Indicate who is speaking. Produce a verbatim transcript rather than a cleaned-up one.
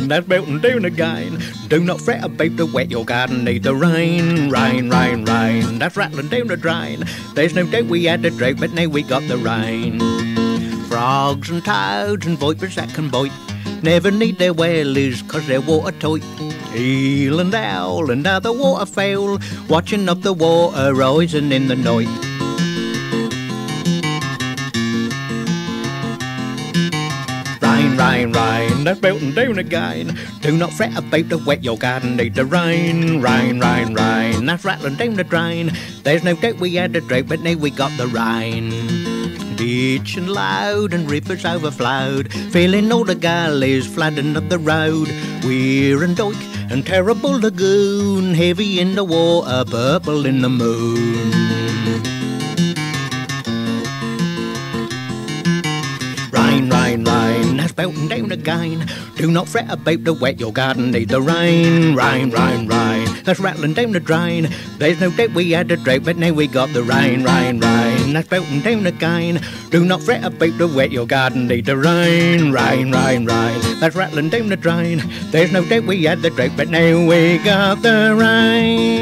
Speaker 1: that's melting down again. Do not fret about the wet, your garden needs the rain. Rain, rain, rain, that's rattling down the drain. There's no doubt we had the drought, but now we got the rain. Frogs and toads and vipers that can bite never need their wellies, cause they're watertight. Eel and owl and other waterfowl watching up the water rising in the night. Rain, rain, rain, that's melting down again. Do not fret about the wet, your garden needs the rain. Rain, rain, rain, that's rattling down the drain. There's no doubt we had the drought, but now we got the rain. Ditch and loud and rivers overflowed, filling all the gullies, flooding up the road. Weir and dyke and terrible lagoon, heavy in the water, purple in the moon. Rain, rain, rain, that's melting down again. Do not fret about the wet, your garden needs the rain. Rain, rain, rain, that's rattling down the drain. There's no doubt we had the drought, but now we got the rain. Rain, rain, that's melting down again. Do not fret about the wet, your garden needs the rain. Rain, rain, rain, that's rattling down the drain. There's no doubt we had the drought, but now we got the rain.